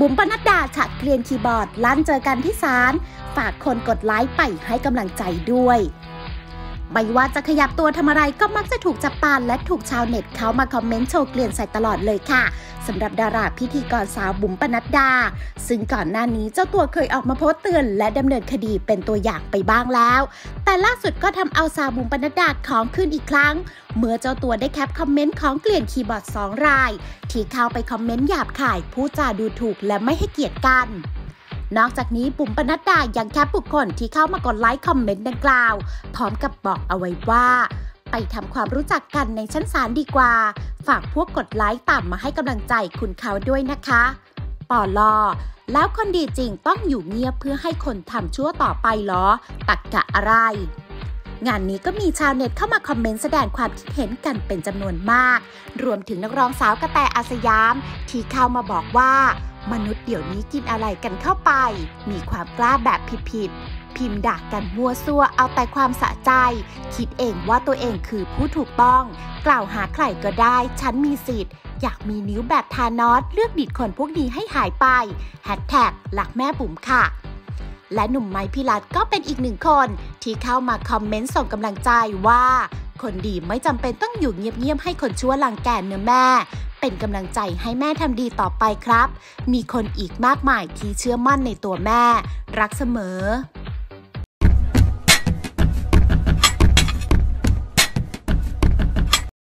บุ๋มปนัดดาฉากเกลียนคีย์บอร์ดลั่นเจอกันที่ศาลฝากคนกดไลค์ไปให้กำลังใจด้วยไม่ว่าจะขยับตัวทำอะไรก็มักจะถูกจับตาและถูกชาวเน็ตเขามาคอมเมนต์โชว์เกลียนใส่ตลอดเลยค่ะสำหรับดาราพิธีกรสาวบุ๋มปนัดดาซึ่งก่อนหน้านี้เจ้าตัวเคยออกมาโพสต์เตือนและดำเนินคดีเป็นตัวอย่างไปบ้างแล้วแต่ล่าสุดก็ทำเอาสาวบุ๋มปนัดดาของขึ้นอีกครั้งเมื่อเจ้าตัวได้แคปคอมเมนต์ของเกลียนคีย์บอร์ด2 รายที่เข้าไปคอมเมนต์หยาบคายพูดจาดูถูกและไม่ให้เกียรติกันนอกจากนี้บุ๋มปนัดดายังแคปบุคคลที่เข้ามากดไลค์คอมเมนต์ดังกล่าวพร้อมกับบอกเอาไว้ว่าไปทำความรู้จักกันในชั้นศาลดีกว่าฝากพวกกดไลค์ตามมาให้กำลังใจคุณเขาด้วยนะคะปลแล้วคนดีจริงต้องอยู่เงียบเพื่อให้คนทำชั่วต่อไปเหรอตักกะอะไรงานนี้ก็มีชาวเน็ตเข้ามาคอมเมนต์แสดงความคิดเห็นกันเป็นจำนวนมากรวมถึงนักร้องสาวกระแตอาสยามที่เข้ามาบอกว่ามนุษย์เดี๋ยวนี้กินอะไรกันเข้าไปมีความกล้าแบบผิดพิมพ์ด่ากันมั่วซั่วเอาแต่ความสะใจคิดเองว่าตัวเองคือผู้ถูกต้องกล่าวหาใครก็ได้ฉันมีสิทธิ์อยากมีนิ้วแบบธานอสเลือกดิดคนพวกนี้ให้หายไปแฮชแท็กหลักแม่บุ๋มค่ะและหนุ่มไมค์พิรัตน์ก็เป็นอีกหนึ่งคนที่เข้ามาคอมเมนต์ส่งกำลังใจว่าคนดีไม่จำเป็นต้องอยู่เงียบๆให้คนชั่วรังแกเนื้อแม่เป็นกำลังใจให้แม่ทำดีต่อไปครับมีคนอีกมากมายที่เชื่อมั่นในตัวแม่รักเสมอ